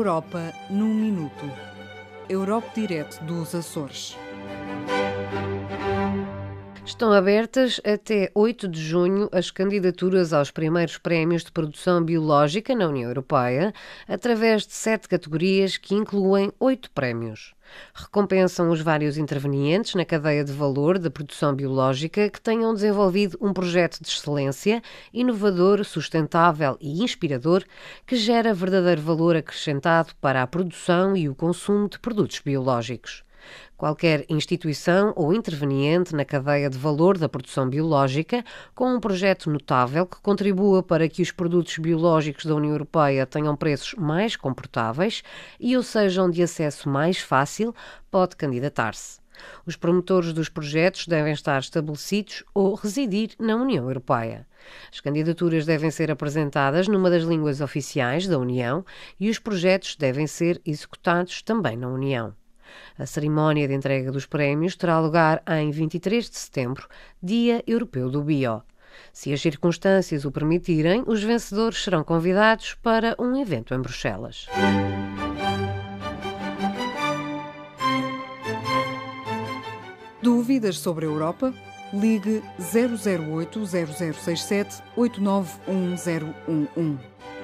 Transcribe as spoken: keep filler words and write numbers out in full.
Europa num minuto. Europe Direct dos Açores. Estão abertas até oito de junho as candidaturas aos primeiros prémios de produção biológica na União Europeia, através de sete categorias que incluem oito prémios. Recompensam os vários intervenientes na cadeia de valor da produção biológica que tenham desenvolvido um projeto de excelência, inovador, sustentável e inspirador, que gera verdadeiro valor acrescentado para a produção e o consumo de produtos biológicos. Qualquer instituição ou interveniente na cadeia de valor da produção biológica com um projeto notável que contribua para que os produtos biológicos da União Europeia tenham preços mais comportáveis e ou sejam de acesso mais fácil, pode candidatar-se. Os promotores dos projetos devem estar estabelecidos ou residir na União Europeia. As candidaturas devem ser apresentadas numa das línguas oficiais da União e os projetos devem ser executados também na União. A cerimónia de entrega dos prémios terá lugar em vinte e três de setembro, Dia Europeu do Bio. Se as circunstâncias o permitirem, os vencedores serão convidados para um evento em Bruxelas. Dúvidas sobre a Europa? Ligue zero zero oito, zero zero seis sete, oito nove um zero um um.